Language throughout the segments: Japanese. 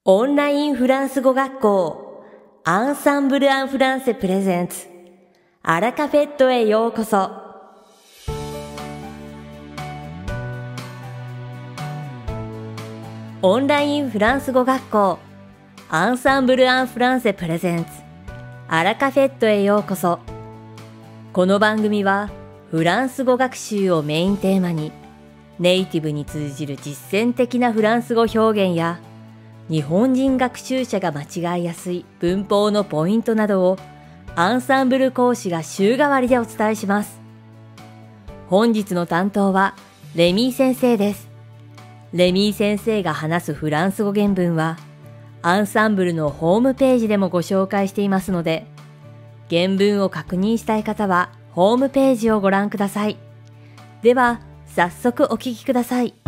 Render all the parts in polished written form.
オンラインフランス語学校アンサンブル・アン・フランセプレゼンツアラカフェットへようこそ。オンラインフランス語学校アンサンブル・アン・フランセプレゼンツアラカフェットへようこそ。この番組はフランス語学習をメインテーマにネイティブに通じる実践的なフランス語表現や日本人学習者が間違いやすい文法のポイントなどをアンサンブル講師が週替わりでお伝えします。本日の担当はレミー先生です。レミー先生が話すフランス語原文はアンサンブルのホームページでもご紹介していますので、原文を確認したい方はホームページをご覧ください。では早速お聞きください。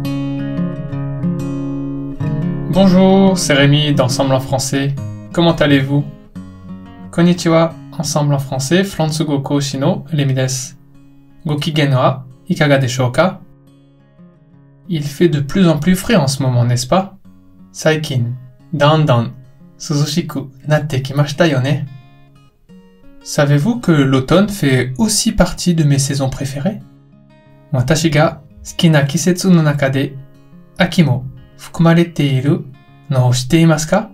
Bonjour, c'est Rémi d'Ensemble en français. Comment allez-vous? Konnichiwa, Ensemble en français, Flansugo Koushi no Rémi desu. Gokigen wa ikaga deshou ka? Il fait de plus en plus frais en ce moment, n'est-ce pas? Saikin, dandan, suzushiku natte kimashita yo ne? Savez-vous que l'automne fait aussi partie de mes saisons préférées? Watashi ga suki na kisetsu no naka de aki mo fukumarete iru no shite imasu ka?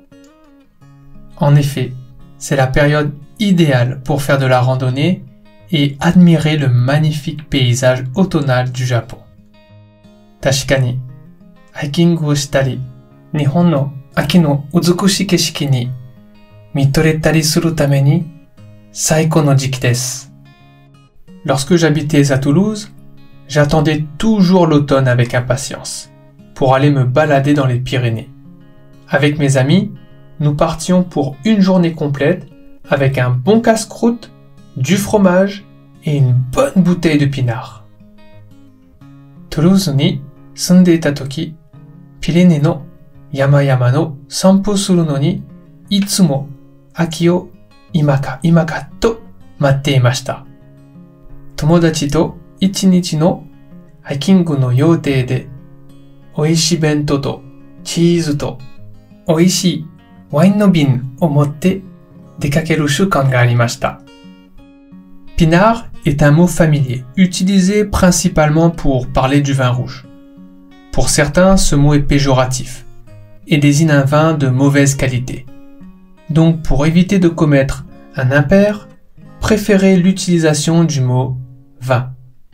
En effet, c'est la période idéale pour faire de la randonnée et admirer le magnifique paysage automnal du Japon. Tashikani, hikingu o shitari, Nihon no aki no uzukushi keshiki ni mitoretari suru tame ni saiko no jiki desu. Lorsque j'habitais à Toulouse, j'attendais toujours l'automne avec impatience pour aller me balader dans les Pyrénées. Avec mes amis, nous partions pour une journée complète avec un bon casse-croûte, du fromage et une bonne bouteille de pinard. Toulouse ni sunde ita toki, Pyrénées no yama no sanpo suru no ni itsumo aki o imaka to matte imashita. Tomodachi to 1日のハイキングの予定で、美味しい弁当とチーズと美味しいワインの瓶を持って出かける習慣がありました。Pinard est un mot familier, utilisé principalement pour parler du vin rouge. Pour certains, ce mot est péjoratif et désigne un vin de mauvaise qualité. Donc, pour éviter de commettre un impair, préférez l'utilisation du mot vin.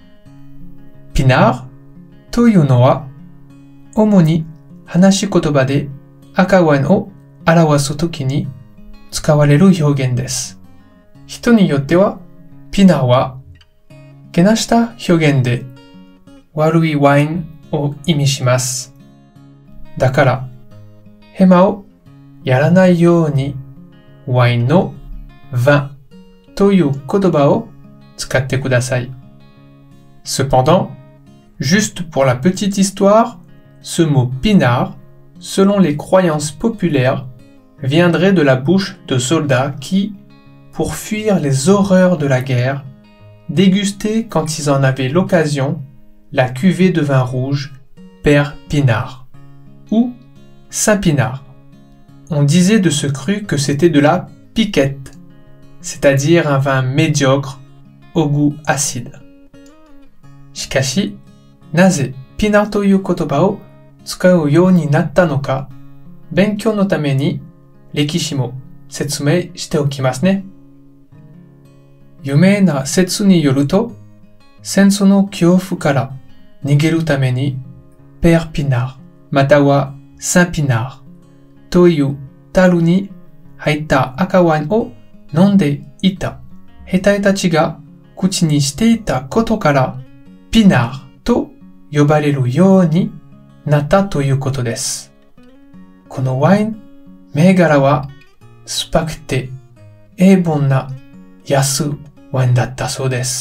Pinard というのは、主に話し言葉で赤ワインを表すときに使われる表現です。人によっては、ピナーはけなした表現で悪いワインを意味します。だから、ヘマをやらないようにワインのvinという言葉を使ってください。Cependant, juste pour la petite histoire, ce mot pinard, selon les croyances populaires, viendrait de la bouche de soldats qui, pour fuir les horreurs de la guerre, dégustaient quand ils en avaient l'occasion la cuvée de vin rouge Père Pinard ou Saint-Pinard. On disait de ce cru que c'était de la piquette, c'est-à-dire un vin médiocre au goût acide. Shikashi, naze pinard という言葉を使うようになったのか、勉強のために歴史も説明しておきますね。有名な説によると、戦争の恐怖から逃げるために、ペーピナーまたはサンピナーという樽に入った赤ワインを飲んでいた兵隊たちが口にしていたことから、ピナーと呼ばれるようになったということです。このワイン、銘柄は酸っぱくて平凡な安いワインだったそうです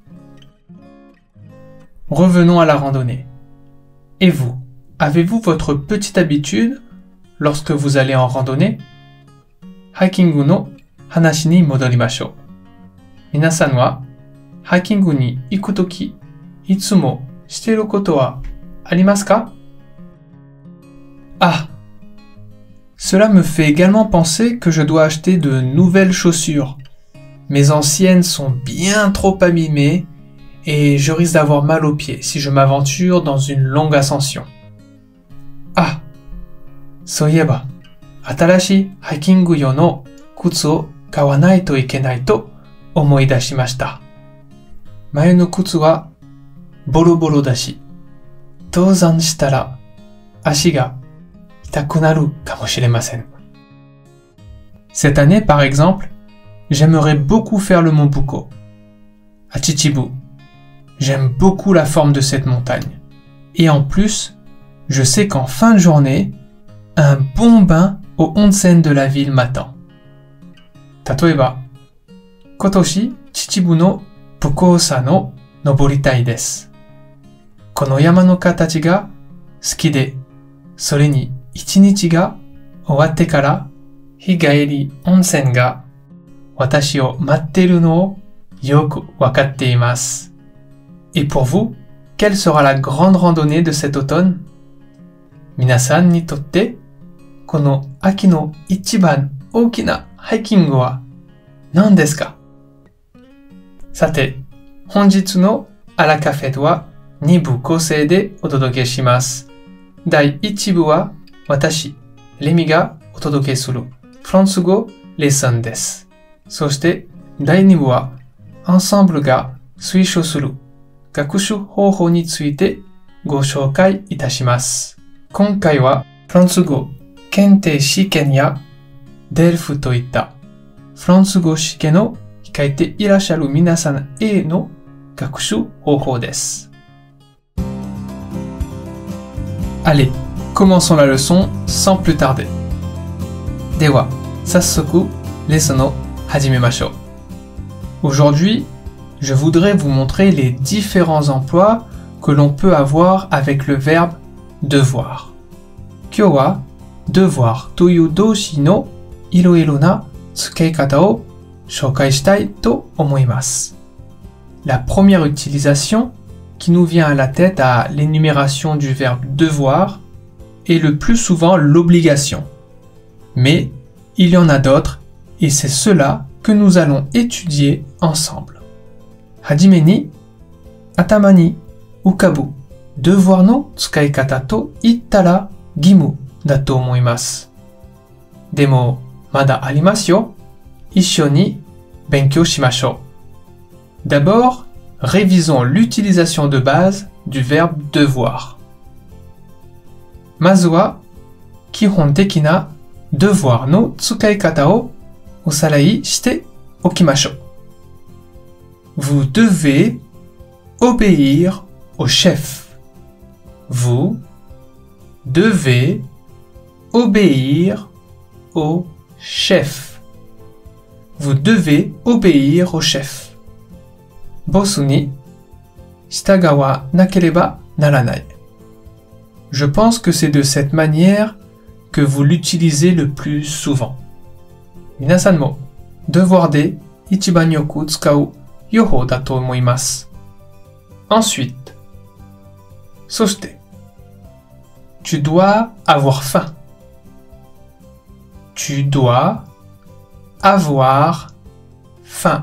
。Revenons à la randonnée. Et vous, avez-vous votre petite habitude lorsque vous allez en randonnée? Hiking no hanashi ni modorimashou. 皆さんはハイキングに行くとき、いつもしていることはありますか? Ah, Cela me fait également penser que je dois acheter de nouvelles chaussures. Mes anciennes sont bien trop abîmées et je risque d'avoir mal aux pieds si je m'aventure dans une longue ascension. Ah, そういえば、新しいハイキング用の靴を買わないといけないと思い出しました。前の靴はボロボロだし、登山したら足が痛くなるかもしれません。Cette année, par exemple, j'aimerais beaucoup faire le mont Buko, à Chichibu. J'aime beaucoup la forme de cette montagne. Et en plus, je sais qu'en fin de journée, un bon bain au onsen de la ville m'attend. 例えば、今年秩父の武甲山を登りたいです。この山の形が好きで、それに一日が終わってから日帰り温泉が私を待っているのをよくわかっています。Et pour vous, quelle sera la grande randonnée de cet automne? 皆さんにとってこの秋の一番大きなハイキングは何ですか？さて、本日のアラカフェは2部構成でお届けします。第1部は私、レミがお届けするフランス語レッスンです。そして第2部はアンサンブルが推奨する学習方法についてご紹介いたします。今回はフランス語検定試験やデルフといったフランス語試験を控えていらっしゃる皆さんへの学習方法です。Allez, commençons la leçon sans plus tarder. では、早速、レッスンを始めましょう。Aujourd'hui, je voudrais vous montrer les différents emplois que l'on peut avoir avec le verbe devoir. 今日は、devoir という動詞のいろいろな使い方を紹介したいと思います。La première utilisation qui nous vient à la tête à l'énumération du verbe devoir est le plus souvent l'obligation. Mais il y en a d'autres et c'est cela que nous allons étudier ensemble. はじめに、頭に浮かぶdevoir の使い方と言ったら義務だと思います。でも、まだありますよ。一緒に勉強しましょう。D'abord, révisons l'utilisation de base du verbe devoir. まずは、基本的な devoir の使い方をおさらいしておきましょう。Vous devez obéir au chef. Vous devez obéir au chef. Vous devez obéir au chef. ボスに従わなければならない。Je pense que c'est de cette manière que vous l'utilisez le plus souvent. 皆さんもdevoirで一番よく使う用法だと思います。Ensuite, そして、tu dois avoir faim. Tu dois avoir faim.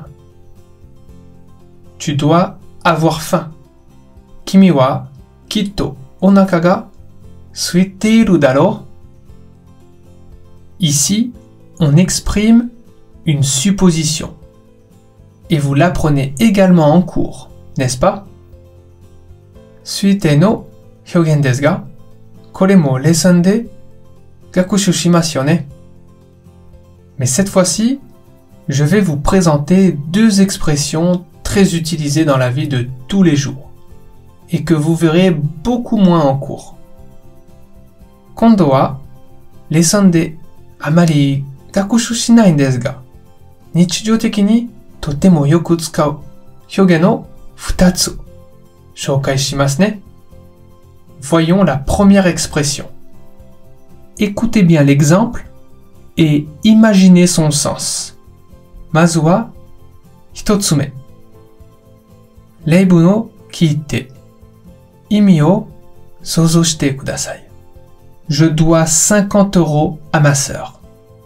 Tu dois avoir faim. 君はきっとお腹が空いているだろう。Ici, on exprime une supposition. Et vous l'apprenez également en cours, n'est-ce pas? 空いての表現ですが、これもレッスンで学習しますよね。Mais cette fois-ci, je vais vous présenter deux expressions très utilisées dans la vie de tous les jours et que vous verrez beaucoup moins en cours. 今度はレッスンであまり学習しないんですが、日常的にとてもよく使う表現の2つ紹介しますね。Voyons la première expression. Écoutez bien l'exemple et imaginez son sens. まずは一つ目。例文を聞いて意味を想像してください。 Je dois 50 € à ma sœur.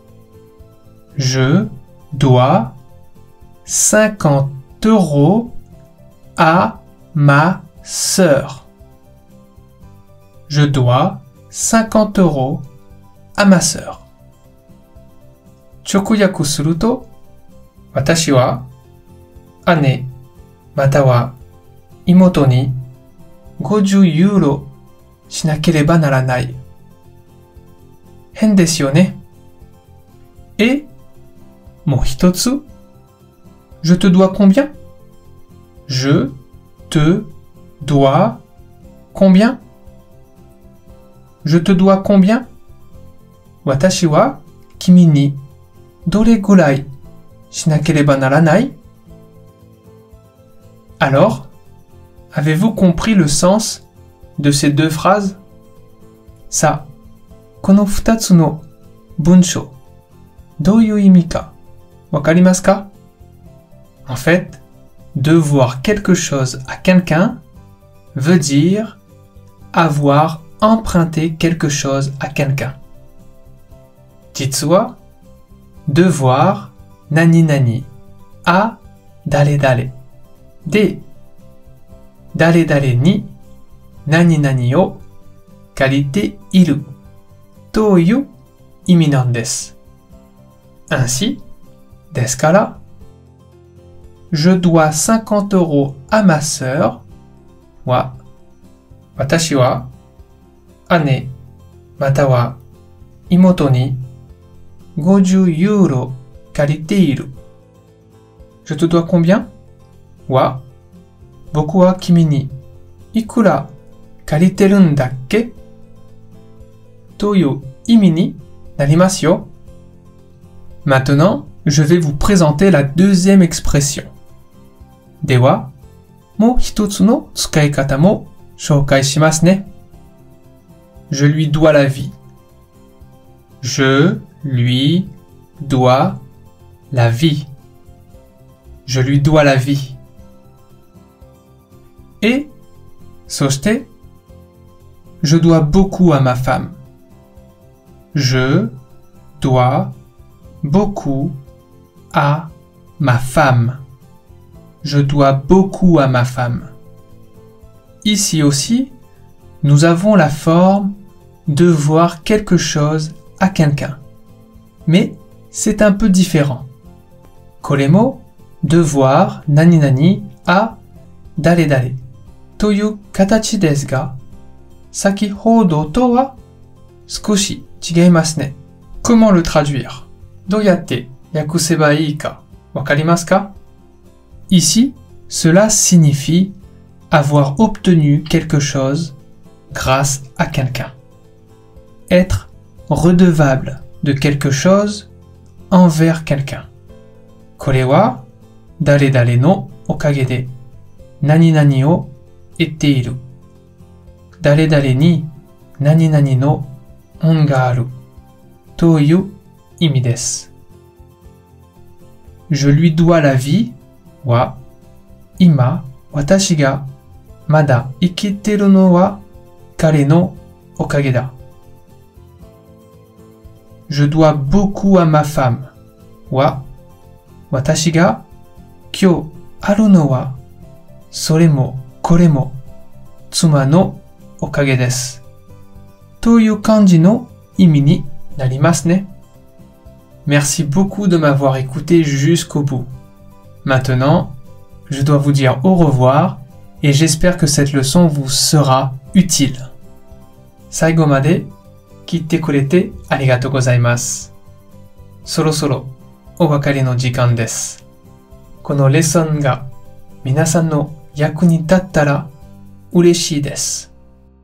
Je dois 50 € à ma sœur. Je dois 50 € à ma sœur. 直訳すると、私は姉または妹に50ユーロしなければならない。変ですよね。Et もう一つ。Je te dois combien? Je te dois combien? Je te dois combien? 私は君にどれぐらいしなければならない? Alors, avez-vous compris le sens de ces deux phrases? さあ、この二つの文章、どういう意味かわかりますか? En fait, devoir quelque chose à quelqu'un veut dire avoir emprunté quelque chose à quelqu'un. 実は、devoir 何々 à 誰々で、誰々に何々を借りているという意味なんです。Ainsi, ですから、je dois 50 € à ma sœur は、私は姉または妹に50ユーロ借りている。Je te dois combien? は、僕は君にいくら借りてるんだっけという意味になりますよ。Maintenant, je vais vous présenter la deuxième expression. では、もう一つの使い方も紹介しますね。Je lui dois la vie. Je lui dois la vie. Je lui dois la vie. Et, そして、je dois beaucoup à ma femme. Je dois beaucoup à ma femme. Je dois beaucoup à ma femme. Ici aussi, nous avons la forme devoir quelque chose à quelqu'un. Mais c'est un peu différent. これも devoir 何々 à 誰々という形ですが、先ほどとは少し違いますね。Comment le traduire? どうやって訳せばいいかわかりますか? Ici, cela signifie avoir obtenu quelque chose grâce à quelqu'un. Être redevable de quelque chose envers quelqu'un. これは誰々のおかげで何々を得ている。誰々に何々の恩があるという意味です。Je lui dois la vie は今私がまだ生きてるのは彼のおかげだ。Je dois beaucoup à ma femme は私が今日あるのはそれもこれも妻のおかげです。という感じの意味になりますね。Merci beaucoup de m'avoir écouté jusqu'au bout. Maintenant, je dois vous dire au revoir et j'espère que cette leçon vous sera utile. 最後まで聞いてくれてありがとうございます。そろそろお別れの時間です。このレッスンが皆さんの役に立ったら嬉しいです。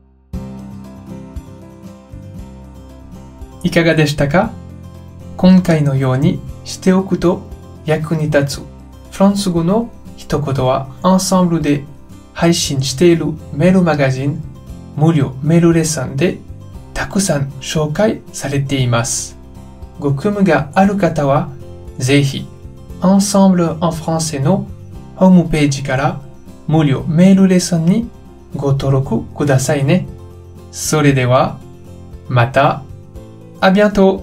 いかがでしたか？今回のようにしておくと役に立つフランス語の一言はアンサンブルで配信しているメールマガジン無料メールレッスンでたくさん紹介されています。ご興味がある方はぜひ Ensemble en français のホームページから無料メールレッスンにご登録くださいね。それではまた、à bientôt!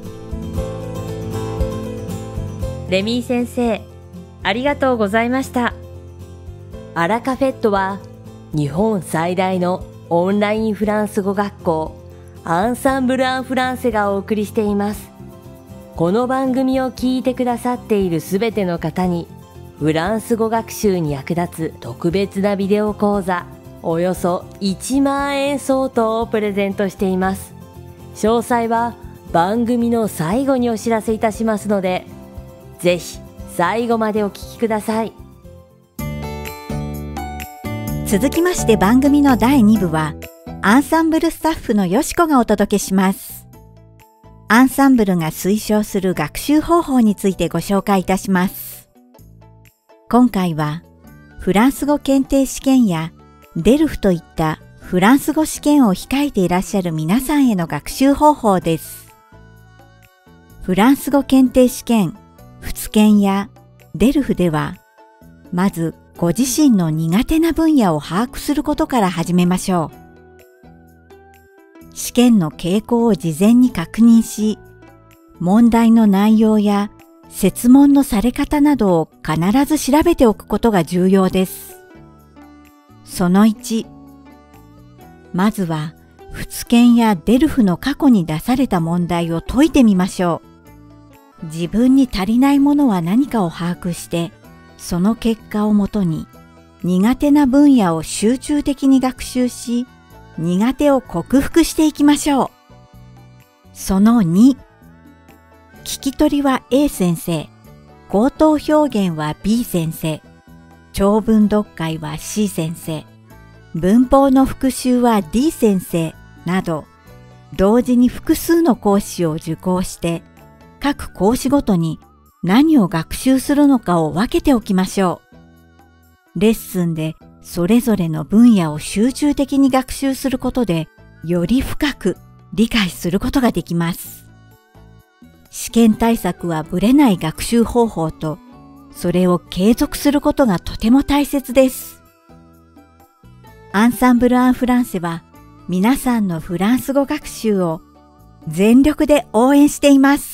レミー先生、ありがとうございました。アラカフェットは日本最大のオンラインフランス語学校アンサンブル・アン・フランセがお送りしています。この番組を聞いてくださっているすべての方にフランス語学習に役立つ特別なビデオ講座およそ1万円相当をプレゼントしています。詳細は番組の最後にお知らせいたしますので、ぜひ最後までお聞きください。 続きまして番組の第2部は、アンサンブルスタッフのよしこがお届けします。アンサンブルが推奨する学習方法についてご紹介いたします。今回は、フランス語検定試験やデルフといったフランス語試験を控えていらっしゃる皆さんへの学習方法です。フランス語検定試験、仏検やデルフでは、まずご自身の苦手な分野を把握することから始めましょう。試験の傾向を事前に確認し、問題の内容や設問のされ方などを必ず調べておくことが重要です。その1、まずは仏検やデルフの過去に出された問題を解いてみましょう。自分に足りないものは何かを把握して、その結果をもとに苦手な分野を集中的に学習し、苦手を克服していきましょう。その2、聞き取りは A 先生、口頭表現は B 先生、長文読解は C 先生、文法の復習は D 先生など、同時に複数の講師を受講して、各講師ごとに何を学習するのかを分けておきましょう。レッスンでそれぞれの分野を集中的に学習することで、より深く理解することができます。試験対策はぶれない学習方法と、それを継続することがとても大切です。アンサンブル・アン・フランセは、皆さんのフランス語学習を全力で応援しています。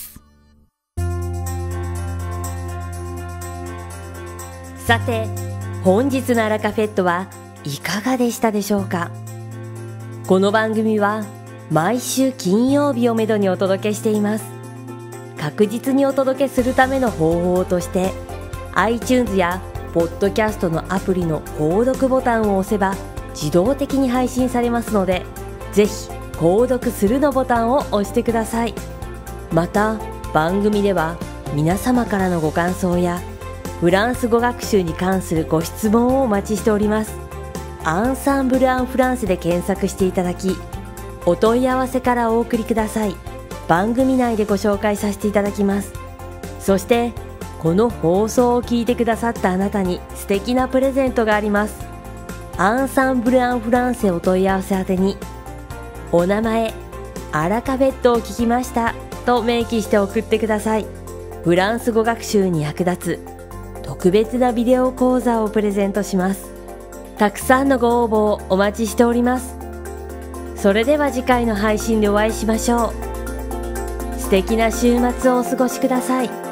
さて、本日のアラカフェットはいかがでしたでしょうか。この番組は毎週金曜日をめどにお届けしています。確実にお届けするための方法として iTunes やポッドキャストのアプリの購読ボタンを押せば自動的に配信されますので、ぜひ購読するのボタンを押してください。また番組では皆様からのご感想やフランス語学習に関するご質問をお待ちしております。アンサンブル・アン・フランセで検索していただき、お問い合わせからお送りください。番組内でご紹介させていただきます。そして、この放送を聞いてくださったあなたに素敵なプレゼントがあります。アンサンブル・アン・フランセお問い合わせ宛てに、お名前、アラカフェットを聞きましたと明記して送ってください。フランス語学習に役立つ特別なビデオ講座をプレゼントします。たくさんのご応募をお待ちしております。それでは次回の配信でお会いしましょう。素敵な週末をお過ごしください。